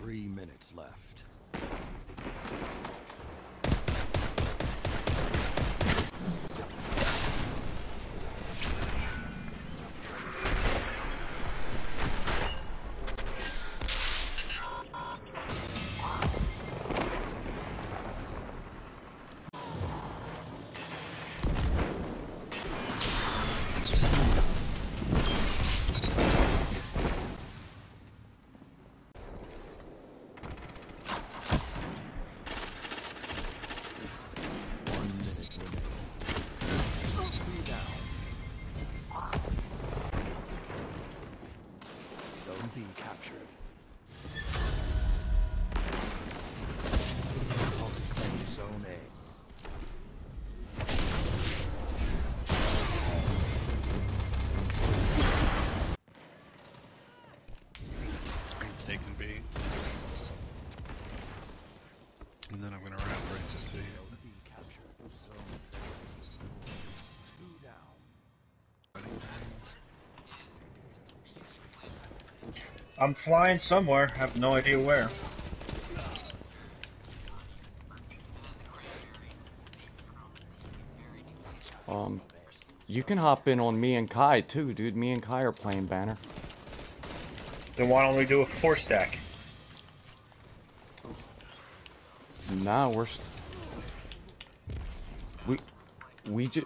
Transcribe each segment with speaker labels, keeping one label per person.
Speaker 1: 3 minutes left. Zone B captured. Opponent claims Zone A.
Speaker 2: I'm taking B. And then I'm gonna wrap right to C.
Speaker 1: Zone B captured. Zone A. 2 down.
Speaker 3: I'm flying somewhere, have no idea where.
Speaker 4: You can hop in on me and Kai too, dude. Me and Kai are playing Banner.
Speaker 3: Then why don't we do a 4-stack?
Speaker 4: Nah, we just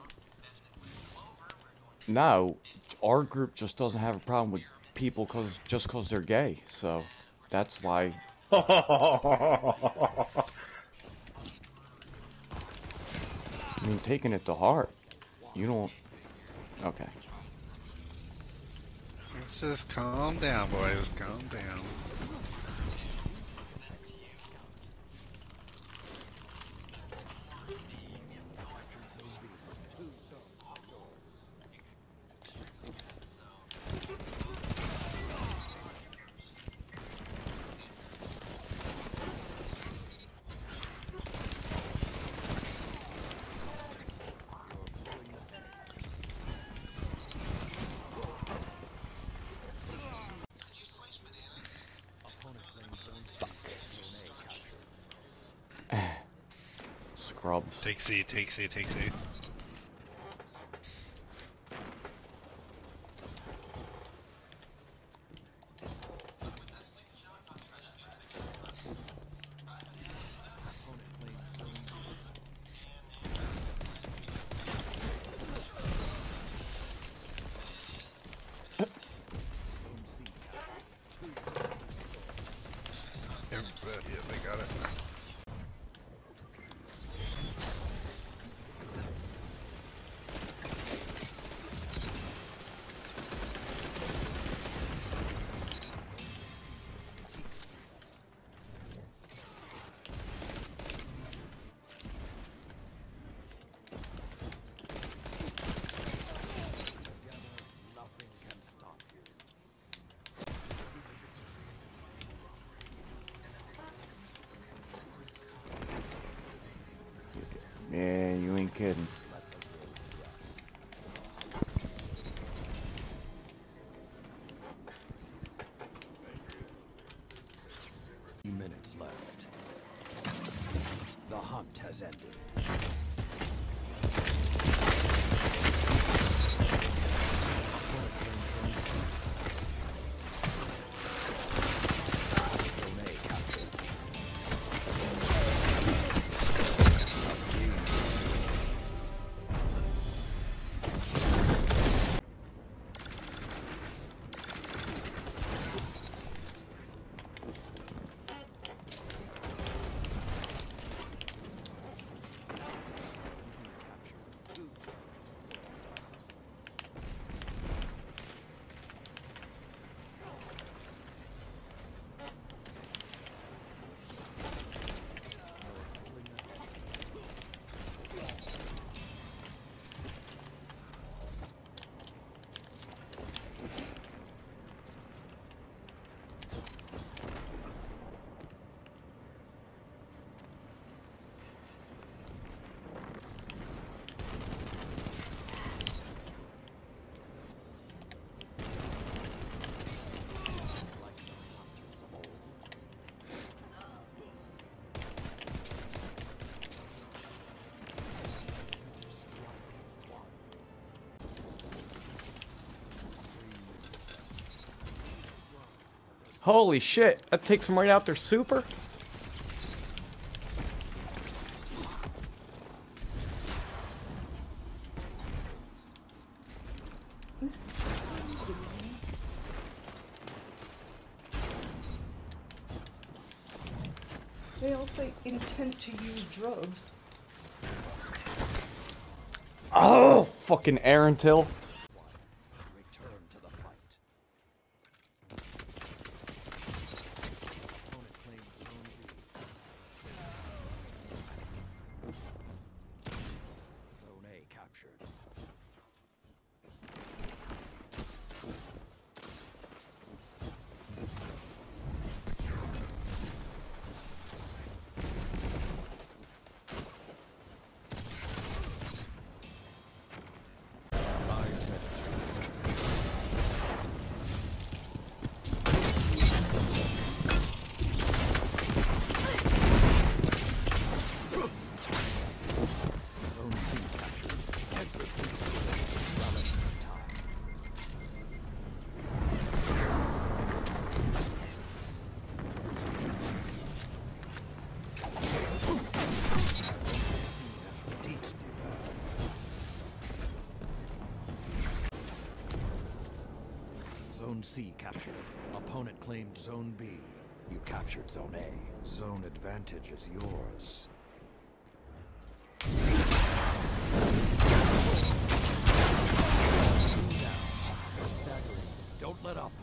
Speaker 4: no, our group just doesn't have a problem with people just cause they're gay. So that's why. I mean, taking it to heart. You don't. Okay.
Speaker 2: Let's just calm down, boys. Calm down.
Speaker 4: Scrubs.
Speaker 2: Take C, take C, take C. Yeah, they got it.
Speaker 4: Yeah, you ain't kidding.
Speaker 1: Minutes left. The hunt has ended.
Speaker 4: Holy shit, that takes them right out their super?
Speaker 5: They all say intent to use drugs.
Speaker 4: Oh, fucking Aaron Till.
Speaker 1: Return to the fight. Opponent claims zone B. Zone A captured. Zone C captured. Everything is well at this time. See, that's the deets do that. Zone C captured. Opponent claimed Zone B. You captured Zone A. Zone advantage is yours. Two down. Staggering. Don't let up.